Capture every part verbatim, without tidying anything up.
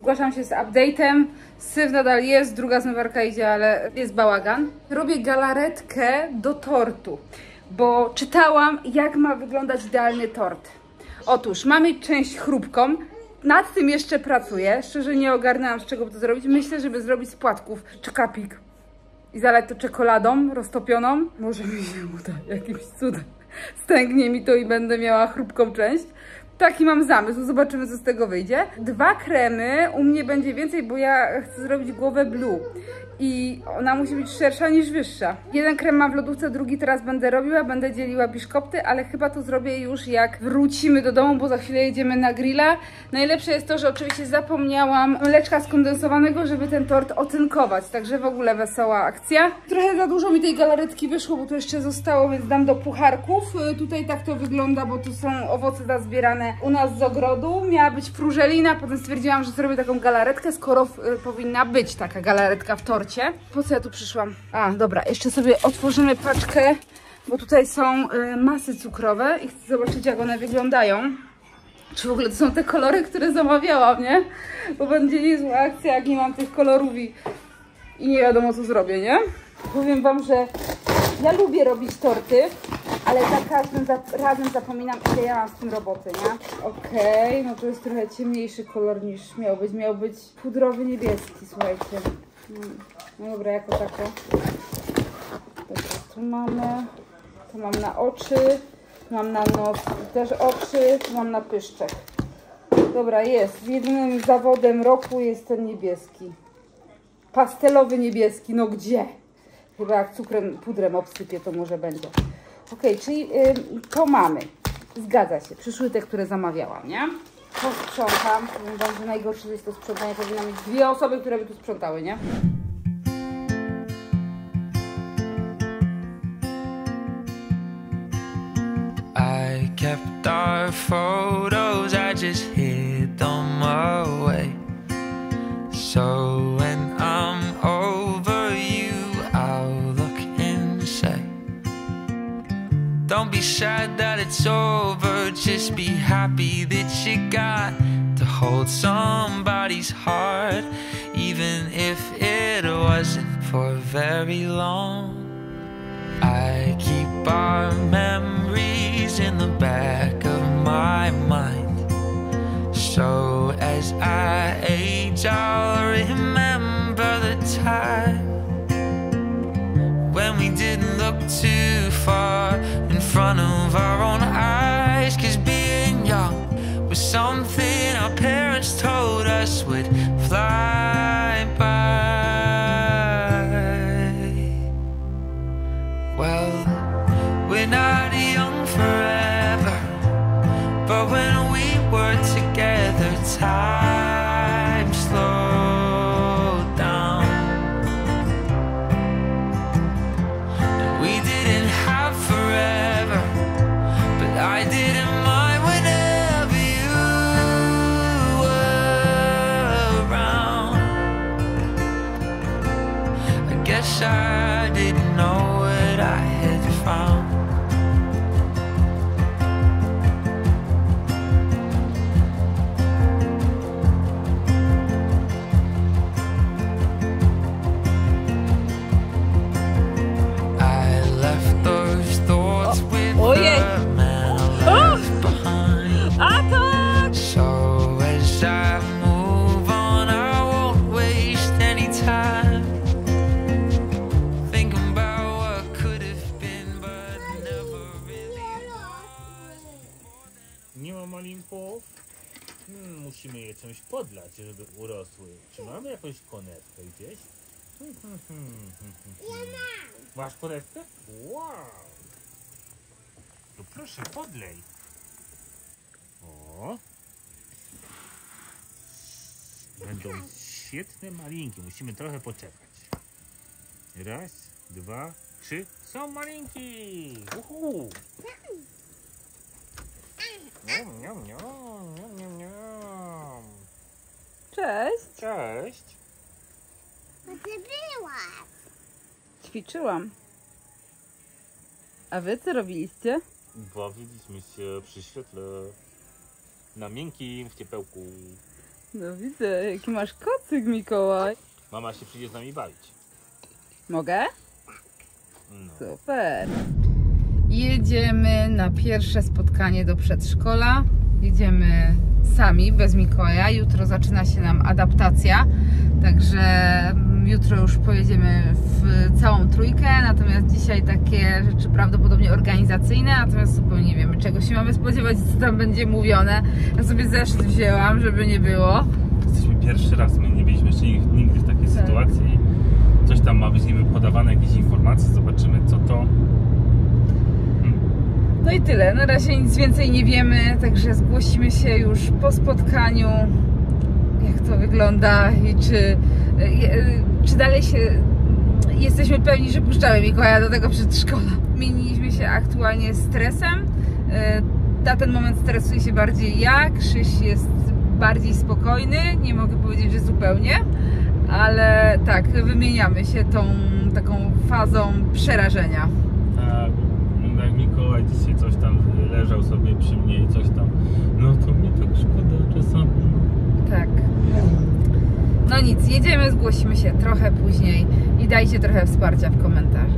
Zgłaszam się z update'em. Syf nadal jest, druga zmywarka idzie, ale jest bałagan. Robię galaretkę do tortu, bo czytałam, jak ma wyglądać idealny tort. Otóż ma mieć część chrupką. Nad tym jeszcze pracuję. Szczerze nie ogarnęłam, z czego by to zrobić. Myślę, żeby zrobić z płatków czy kapik i zalać to czekoladą roztopioną. Może mi się uda jakimś cudem. Stęgnie mi to i będę miała chrupką część. Taki mam zamysł, zobaczymy, co z tego wyjdzie. Dwa kremy, u mnie będzie więcej, bo ja chcę zrobić głowę blue i ona musi być szersza niż wyższa. Jeden krem mam w lodówce, drugi teraz będę robiła, będę dzieliła biszkopty, ale chyba to zrobię już jak wrócimy do domu, bo za chwilę jedziemy na grilla. Najlepsze jest to, że oczywiście zapomniałam mleczka skondensowanego, żeby ten tort otynkować, także w ogóle wesoła akcja. Trochę za dużo mi tej galaretki wyszło, bo tu jeszcze zostało, więc dam do pucharków. Tutaj tak to wygląda, bo tu są owoce zazbierane u nas z ogrodu. Miała być frużelina, potem stwierdziłam, że zrobię taką galaretkę, skoro y, powinna być taka galaretka w torcie. Po co ja tu przyszłam? A, dobra, jeszcze sobie otworzymy paczkę, bo tutaj są y, masy cukrowe i chcę zobaczyć, jak one wyglądają. Czy w ogóle to są te kolory, które zamawiałam, nie? Bo będzie niezła akcja, jak nie mam tych kolorów i, i nie wiadomo, co zrobię, nie? Powiem wam, że ja lubię robić torty, ale za każdym razem zapominam, ile ja mam z tym roboty, nie? Okej, okay, no to jest trochę ciemniejszy kolor niż miał być. Miał być pudrowy niebieski, słuchajcie. No dobra, jako tako. Dobra, tu mamy. Tu mam na oczy. Tu mam na nos też oczy. Tu mam na pyszczek. Dobra, jest. Jedynym zawodem roku jest ten niebieski. Pastelowy niebieski. No gdzie? Chyba jak cukrem, pudrem obsypię, to może będzie. Okej, okay, czyli yy, to mamy. Zgadza się. Przyszły te, które zamawiałam, nie? Posprzątam. Powiem wam, że najgorsze jest to sprzątanie. Powinna mieć dwie osoby, które by tu sprzątały, nie? I kept our photos, I just hid them away. So when I'm over you, I'll look and say, don't be sad that it's over, just be happy that you got to hold somebody's heart, even if it wasn't for very long. I keep our memories in the back of my mind, so as I age I'll remember the time when we didn't look too far in front of our own eyes, 'cause being young was something our parents told us would fly by. Well, we're not young forever, but when we were together, time slowed down. And we didn't have forever, but I didn't mind whenever you were around. I guess I didn't know what I had found. I left those thoughts with the man I left behind. So as I move on, I won't waste any time thinking about what could have been, but never really was. Nie ma malinków? Hmm, musimy je czymś podlać, żeby urosły. Czy mamy jakąś konewkę gdzieś? Hmm, hmm, hmm, hmm, hmm. Ja mam. Masz konewkę? Wow! No proszę, podlej. O! Będą świetne malinki. Musimy trochę poczekać. Raz, dwa, trzy. Są malinki! Uhu! Niam, niam, niam, niam, niam, niam. Cześć! Cześć! Gdzie byłaś? Ćwiczyłam. A wy co robiliście? Bawiliśmy się przy świetle na miękkim w ciepełku. No widzę, jaki masz kocyk, Mikołaj. Mama się przyjdzie z nami bawić. Mogę? No. Super. Jedziemy na pierwsze spotkanie do przedszkola. Jedziemy sami, bez Mikołaja. Jutro zaczyna się nam adaptacja, także jutro już pojedziemy w całą trójkę, natomiast dzisiaj takie rzeczy prawdopodobnie organizacyjne, natomiast zupełnie nie wiemy, czego się mamy spodziewać, co tam będzie mówione. Ja sobie zeszyt wzięłam, żeby nie było. Jesteśmy pierwszy raz, my nie byliśmy jeszcze nigdy w takiej tak. sytuacji. Coś tam ma być niby podawane, jakieś informacje, zobaczymy co to. Hmm. No i tyle, na razie nic więcej nie wiemy, także zgłosimy się już po spotkaniu, jak to wygląda i czy, czy dalej się jesteśmy pewni, że puszczamy Mikołaja do tego przedszkola. Mieniliśmy się aktualnie stresem, na ten moment stresuje się bardziej ja, Krzyś jest bardziej spokojny, nie mogę powiedzieć, że zupełnie, ale tak, wymieniamy się tą taką fazą przerażenia. Tak, jak Mikołaj dzisiaj coś tam leżał sobie przy mnie i coś tam, no to mnie tak szkoda czasami. Tak. No nic, jedziemy, zgłosimy się trochę później i dajcie trochę wsparcia w komentarzach.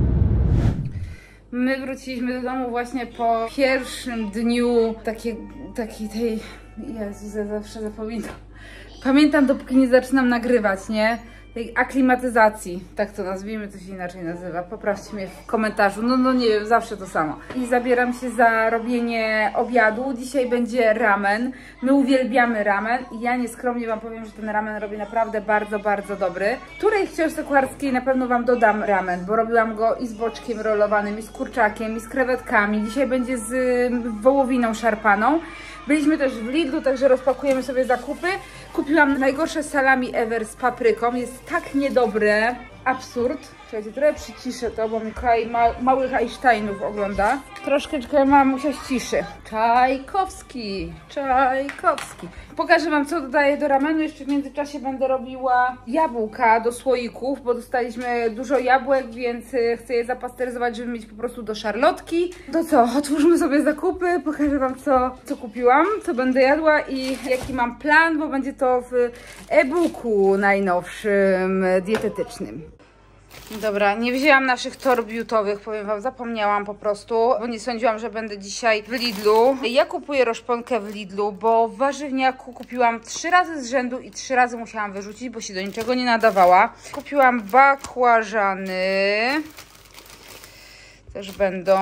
My wróciliśmy do domu właśnie po pierwszym dniu takiej, takiej tej... Jezus, ja zawsze zapominam. Pamiętam, dopóki nie zaczynam nagrywać, nie? Tej aklimatyzacji, tak to nazwijmy, to się inaczej nazywa. Poprawcie mnie w komentarzu, no no nie wiem, zawsze to samo. I zabieram się za robienie obiadu. Dzisiaj będzie ramen. My uwielbiamy ramen i ja nieskromnie wam powiem, że ten ramen robię naprawdę bardzo, bardzo dobry. W której książce kucharskiej na pewno wam dodam ramen, bo robiłam go i z boczkiem rolowanym, i z kurczakiem, i z krewetkami. Dzisiaj będzie z wołowiną szarpaną. Byliśmy też w Lidlu, także rozpakujemy sobie zakupy. Kupiłam najgorsze salami ever z papryką. Jest tak niedobre. Absurd. Słuchajcie, trochę przyciszę to, bo Mikołaj ma, małych Einsteinów ogląda. Troszkę mamusia ciszy. Czajkowski. Czajkowski. Pokażę wam, co dodaję do ramenu. Jeszcze w międzyczasie będę robiła jabłka do słoików, bo dostaliśmy dużo jabłek, więc chcę je zapasteryzować, żeby mieć po prostu do szarlotki. To co? Otwórzmy sobie zakupy. Pokażę wam, co, co kupiłam, co będę jadła i jaki mam plan, bo będzie to w e-booku najnowszym, dietetycznym. Dobra, nie wzięłam naszych torb jutowych, powiem wam, zapomniałam po prostu, bo nie sądziłam, że będę dzisiaj w Lidlu. Ja kupuję roszponkę w Lidlu, bo w warzywniaku kupiłam trzy razy z rzędu i trzy razy musiałam wyrzucić, bo się do niczego nie nadawała. Kupiłam bakłażany, też będą.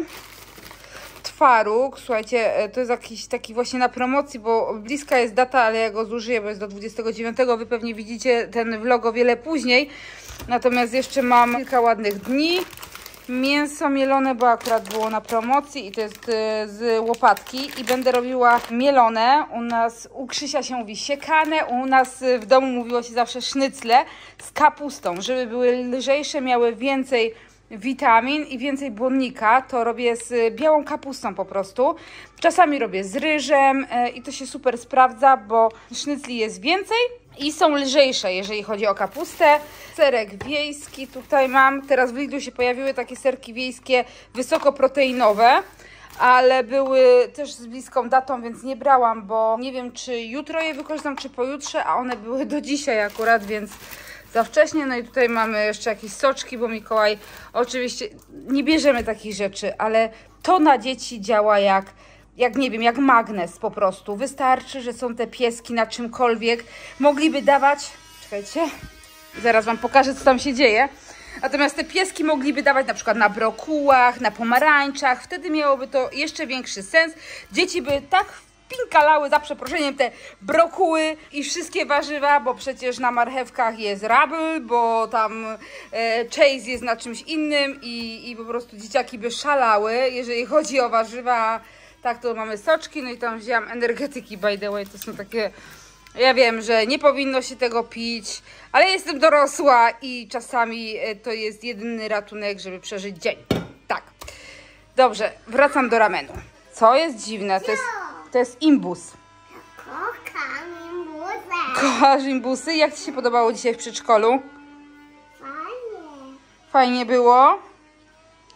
Twaróg, słuchajcie, to jest jakiś taki właśnie na promocji, bo bliska jest data, ale ja go zużyję, bo jest do dwudziestego dziewiątego. Wy pewnie widzicie ten vlog o wiele później. Natomiast jeszcze mam kilka ładnych dni. Mięso mielone, bo akurat było na promocji i to jest z łopatki. I będę robiła mielone. U nas, u Krzysia się mówi siekane, u nas w domu mówiło się zawsze sznycle z kapustą, żeby były lżejsze, miały więcej witamin i więcej błonnika. To robię z białą kapustą po prostu. Czasami robię z ryżem i to się super sprawdza, bo sznycli jest więcej i są lżejsze, jeżeli chodzi o kapustę. Serek wiejski tutaj mam. Teraz w Lidlu się pojawiły takie serki wiejskie wysokoproteinowe, ale były też z bliską datą, więc nie brałam, bo nie wiem, czy jutro je wykorzystam, czy pojutrze, a one były do dzisiaj akurat, więc za wcześnie. No i tutaj mamy jeszcze jakieś soczki, bo Mikołaj oczywiście nie bierzemy takich rzeczy, ale to na dzieci działa jak, jak nie wiem, jak magnes po prostu. Wystarczy, że są te pieski na czymkolwiek. Mogliby dawać, czekajcie, zaraz wam pokażę, co tam się dzieje. Natomiast te pieski mogliby dawać na przykład na brokułach, na pomarańczach. Wtedy miałoby to jeszcze większy sens. Dzieci by tak pinkalały, za przeproszeniem, te brokuły i wszystkie warzywa, bo przecież na marchewkach jest rabl, bo tam e, Chase jest na czymś innym i, i po prostu dzieciaki by szalały, jeżeli chodzi o warzywa. Tak, to mamy soczki, no i tam wzięłam energetyki, by the way, to są takie... Ja wiem, że nie powinno się tego pić, ale jestem dorosła i czasami to jest jedyny ratunek, żeby przeżyć dzień. Tak. Dobrze, wracam do ramenu. Co jest dziwne, to jest, to jest imbus. Kocham imbusy. Kochasz imbusy? Jak ci się podobało dzisiaj w przedszkolu? Fajnie. Fajnie było?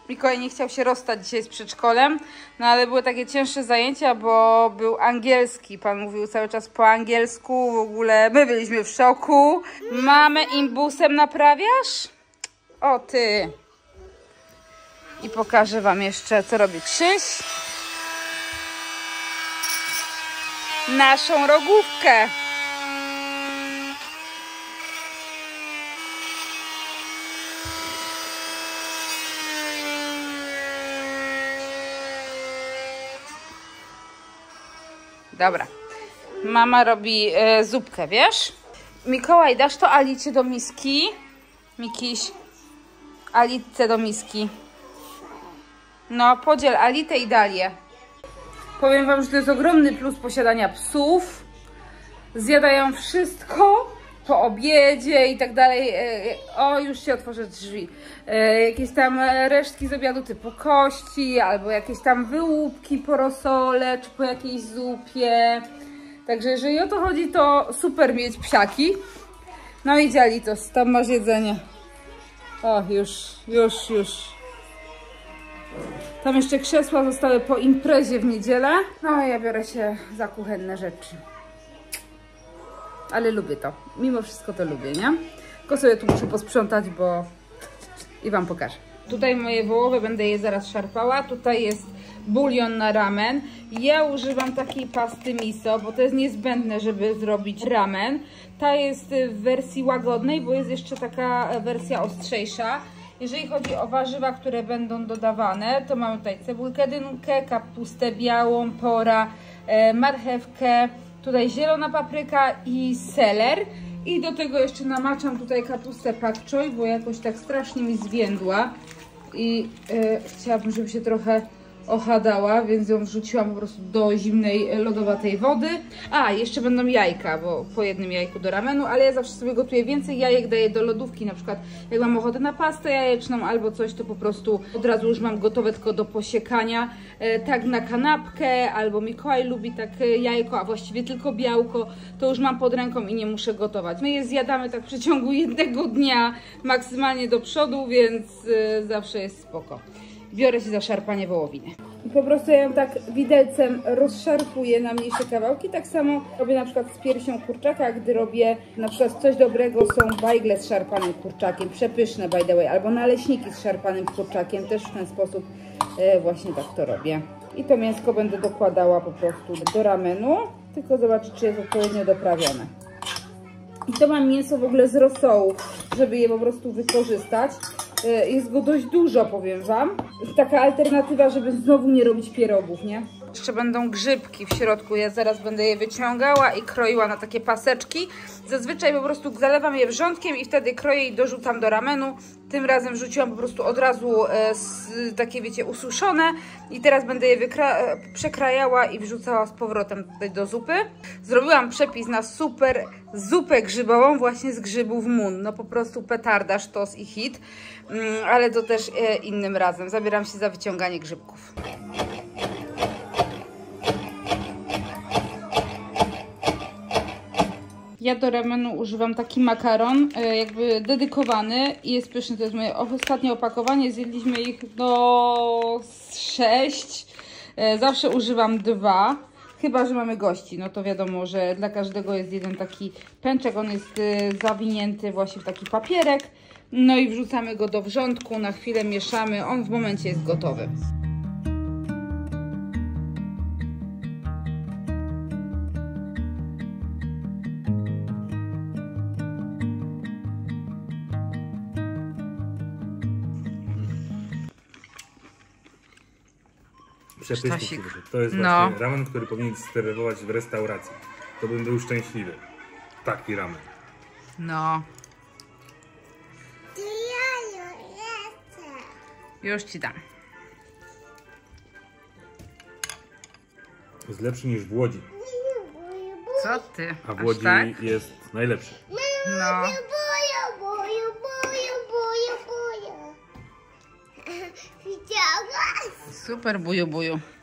Mikołaj nie chciał się rozstać dzisiaj z przedszkolem, no ale były takie cięższe zajęcia, bo był angielski. Pan mówił cały czas po angielsku, w ogóle my byliśmy w szoku. Mamę imbusem naprawiasz? O ty! I pokażę wam jeszcze, co robi Krzyś. Naszą rogówkę. Dobra. Mama robi e, zupkę, wiesz? Mikołaj, dasz to Alicie do miski? Mikiś. Alitce do miski. No, podziel Alitę i Dalię. Powiem wam, że to jest ogromny plus posiadania psów. Zjadają wszystko po obiedzie i tak dalej. O, już się otworzę drzwi. Jakieś tam resztki z obiadu typu kości, albo jakieś tam wyłupki po rosole, czy po jakiejś zupie. Także jeżeli o to chodzi, to super mieć psiaki. No i Dzialitos, tam masz jedzenie. O, już, już, już. Tam jeszcze krzesła zostały po imprezie w niedzielę. No ja biorę się za kuchenne rzeczy. Ale lubię to. Mimo wszystko to lubię, nie? Tylko sobie tu muszę posprzątać, bo... I wam pokażę. Tutaj moje wołowe, będę je zaraz szarpała. Tutaj jest bulion na ramen. Ja używam takiej pasty miso, bo to jest niezbędne, żeby zrobić ramen. Ta jest w wersji łagodnej, bo jest jeszcze taka wersja ostrzejsza. Jeżeli chodzi o warzywa, które będą dodawane, to mamy tutaj cebulkę dynkę, kapustę białą, pora, e, marchewkę, tutaj zielona papryka i seler. I do tego jeszcze namaczam tutaj kapustę pak choi, bo jakoś tak strasznie mi zwiędła. I e, chciałabym, żeby się trochę ochadała, więc ją wrzuciłam po prostu do zimnej, lodowatej wody. A, jeszcze będą jajka, bo po jednym jajku do ramenu, ale ja zawsze sobie gotuję więcej jajek, daję do lodówki, na przykład jak mam ochotę na pastę jajeczną albo coś, to po prostu od razu już mam gotowe tylko do posiekania, e, tak na kanapkę, albo Mikołaj lubi tak jajko, a właściwie tylko białko, to już mam pod ręką i nie muszę gotować. My je zjadamy tak w przeciągu jednego dnia, maksymalnie do przodu, więc e, zawsze jest spoko. Biorę się za szarpanie wołowiny. I po prostu ja ją tak widelcem rozszarpuję na mniejsze kawałki. Tak samo robię na przykład z piersią kurczaka, gdy robię na przykład coś dobrego, są bajgle z szarpanym kurczakiem, przepyszne by the way, albo naleśniki z szarpanym kurczakiem, też w ten sposób e, właśnie tak to robię. I to mięsko będę dokładała po prostu do ramenu, tylko zobaczyć, czy jest odpowiednio doprawione. I to mam mięso w ogóle z rosołu, żeby je po prostu wykorzystać. Jest go dość dużo, powiem wam. Taka alternatywa, żeby znowu nie robić pierogów, nie? Jeszcze będą grzybki w środku. Ja zaraz będę je wyciągała i kroiła na takie paseczki. Zazwyczaj po prostu zalewam je wrzątkiem i wtedy kroję i dorzucam do ramenu. Tym razem wrzuciłam po prostu od razu e, z, takie, wiecie, ususzone. I teraz będę je przekrajała i wrzucała z powrotem tutaj do zupy. Zrobiłam przepis na super zupę grzybową właśnie z grzybów mun. No po prostu petarda, sztos i hit. Mm, ale to też e, innym razem. Zabieram się za wyciąganie grzybków. Ja do ramenu używam taki makaron, jakby dedykowany i jest pyszny. To jest moje ostatnie opakowanie. Zjedliśmy ich do sześć. Zawsze używam dwa. Chyba że mamy gości. No to wiadomo, że dla każdego jest jeden taki pęczek. On jest zawinięty właśnie w taki papierek. No i wrzucamy go do wrzątku. Na chwilę mieszamy. On w momencie jest gotowy. Przepyszny. To jest no. właśnie ramen, który powinien serwować w restauracji. To bym był szczęśliwy. Taki ramen. No. Już ci dam. Jest lepszy niż w Łodzi. Co ty? A w Łodzi tak? Jest najlepszy. No. Super buju buju.